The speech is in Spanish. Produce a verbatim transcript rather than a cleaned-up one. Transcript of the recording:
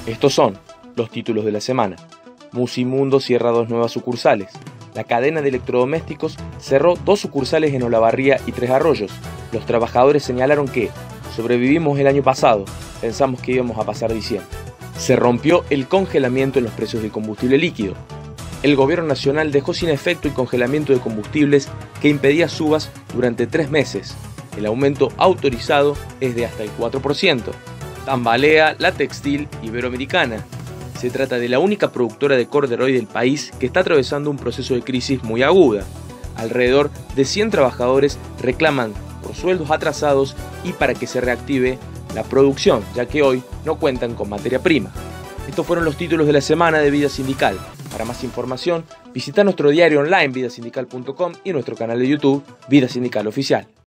Estos son los títulos de la semana. Musimundo cierra dos nuevas sucursales. La cadena de electrodomésticos cerró dos sucursales en Olavarría y Tres Arroyos. Los trabajadores señalaron que sobrevivimos el año pasado, pensamos que íbamos a pasar diciembre. Se rompió el congelamiento en los precios del combustible líquido. El gobierno nacional dejó sin efecto el congelamiento de combustibles que impedía subas durante tres meses. El aumento autorizado es de hasta el cuatro por ciento. Tambalea la textil iberoamericana. Se trata de la única productora de corderoy del país que está atravesando un proceso de crisis muy aguda. Alrededor de cien trabajadores reclaman por sueldos atrasados y para que se reactive la producción, ya que hoy no cuentan con materia prima. Estos fueron los títulos de la semana de Vida Sindical. Para más información, visita nuestro diario online vida sindical punto com y nuestro canal de YouTube Vida Sindical Oficial.